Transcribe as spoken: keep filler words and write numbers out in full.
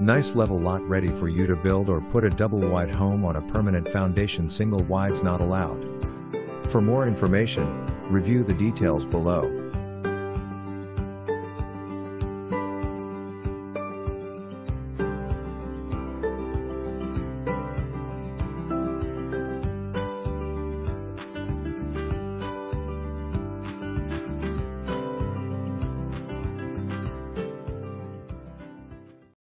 Nice level lot ready for you to build or put a double wide home on a permanent foundation. Single wides not allowed. For more information, review the details below.